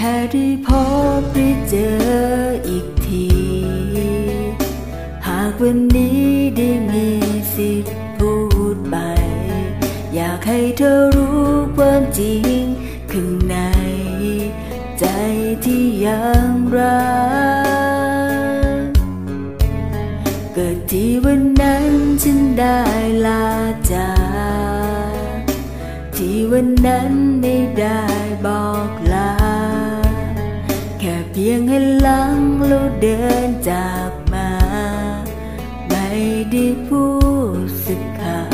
ค่ได้พบได้เจออีกทีหากวันนี้ได้มีสิทธิ์พูดไปอยากให้เธอรู้ความจริงข้างในใจที่ยังรักเกิดที่วันนั้นฉันได้ลาจากที่วันนั้นไม่ได้บอกลาแค่เพียงให้หลังแล้วเดินจากมาไม่ได้พูดสักคำ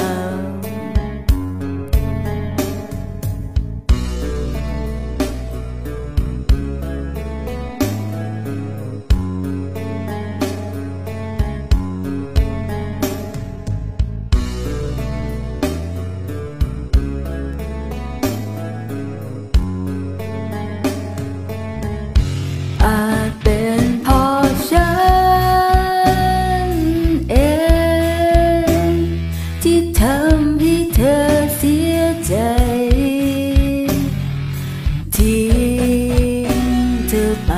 อาจเป็นเพราะฉันเองที่ทำให้เธอเสียใจทิ้งเธอไป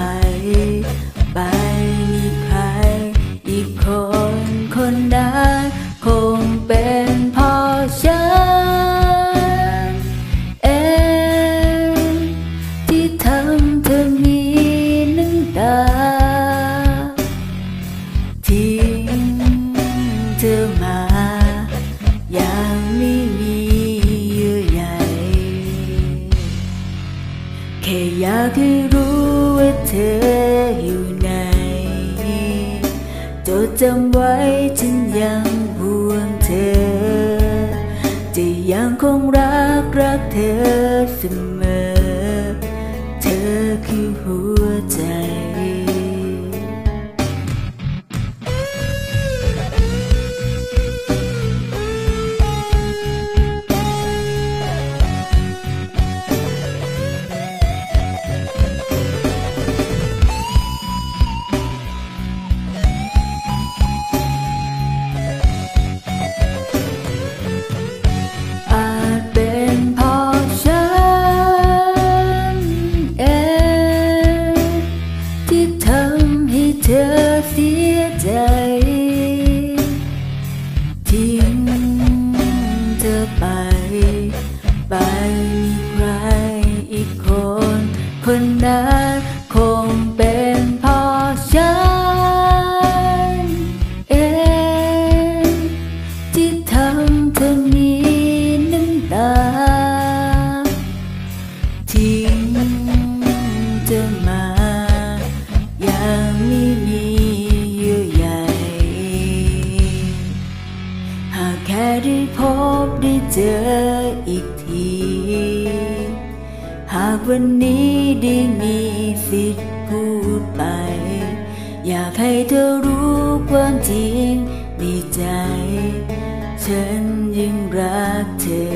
มีใครอีกคนนั้นคงเป็นเพราะฉันเองที่ทำเธอมีทิ้งเธอมาอย่างไม่มีเยื่อใยแค่อยากให้รู้ว่าเธออยู่ไหนจดจำไว้ฉันยังห่วงเธอจะยังคงรักเธอเสมอเธอคือหัวใจเธอเสียใจทิ้งเธอไปมีใครอีกคนนั้นคงเป็นเพราะฉันเองที่ทำเธอมีน้ำตาทิ้งเธอมายังไม่มีเยื่อใยหากแค่ได้พบได้เจออีกทีหากวันนี้ได้มีสิทธิ์พูดไปอยากให้เธอรู้ความจริงในใจฉันยังรักเธอ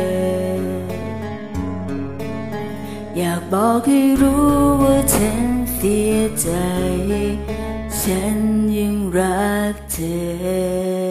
อยากบอกให้รู้ว่าฉันเสียใจฉันยังรักเธอ